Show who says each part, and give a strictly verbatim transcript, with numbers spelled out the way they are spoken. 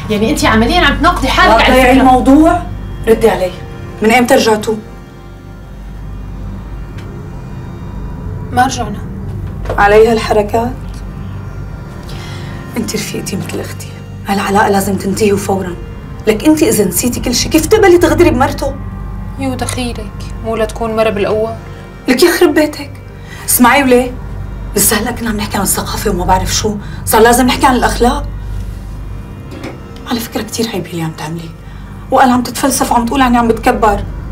Speaker 1: يعني انت عمليا عم تناقضي حالك على
Speaker 2: فكرة الموضوع. ردي علي، من امتى رجعتوا؟
Speaker 1: ما رجعنا.
Speaker 2: علي هالحركات؟ انت رفيقتي مثل اختي، هالعلاقة لازم تنتهي وفورا. لك انت اذا نسيتي كل شيء كيف تقبلي تغدري بمرته؟
Speaker 1: يو دخيلك، مو لتكون مرة بالاول.
Speaker 2: لك يخرب بيتك. اسمعي وليه؟ لسه هلا كنا عم نحكي عن الثقافة وما بعرف شو، صار لازم نحكي عن الاخلاق. على فكرة كثير عيب اللي عم تعمليه، وقال عم تتفلسف وعم تقول عني عم بتكبر.